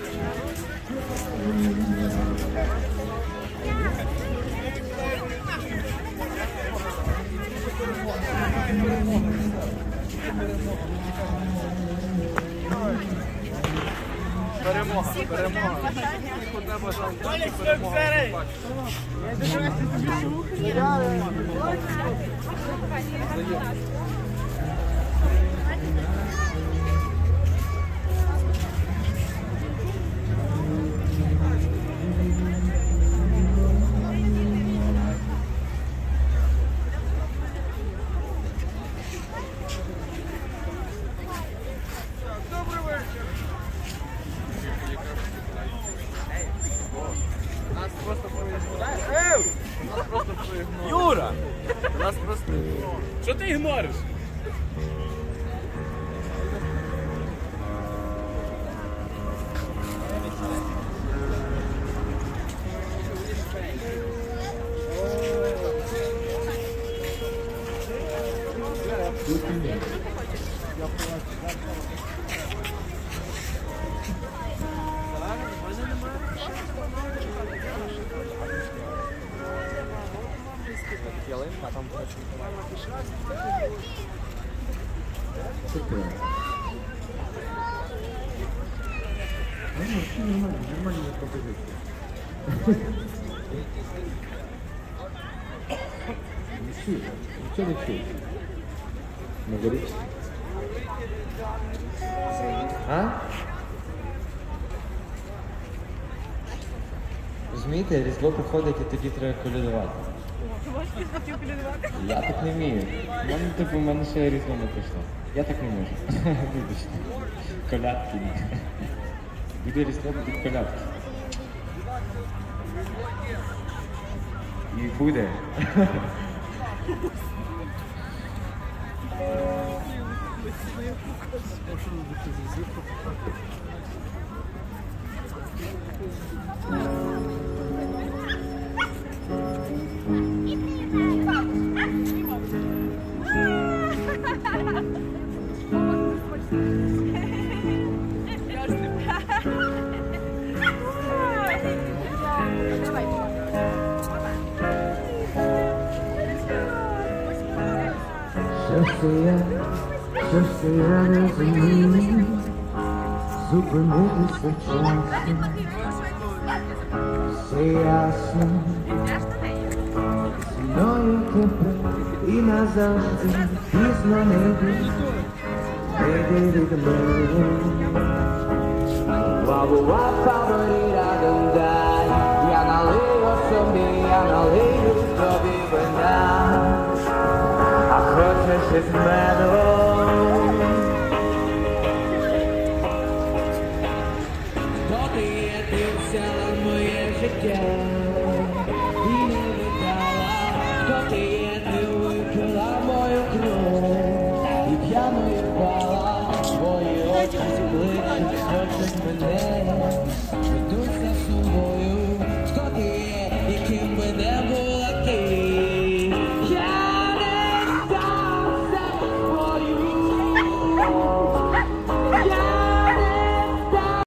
Перемога, перемога. Одне бажання. Перемога. Юра! Нас просто... Що ти ігнориш? Ялинка, там нормально пропозиція. Нічого не чуєш? Не горить? А? Розумієте, Різдво приходить і тоді треба колядувати. Я так не вмію. В мене ще Різдво не прийшло. Я так не можу. Вибачте. Колядки. Буде Різдво, будуть колядки. І буде. Щось я не розумію, зупинитися часом, все ясно, зі мною тепер і назавжди пізно не йди, йди від мене. Бабуа фаворіта гандай, я налию собі, я налию тобі вина. А хочеш із медом? Хто ти є, ти взяла моє життя і не віддала. Хто ти є, ти випила мою кров і п'яною впала. Твої очі зближуть, хочуть мене.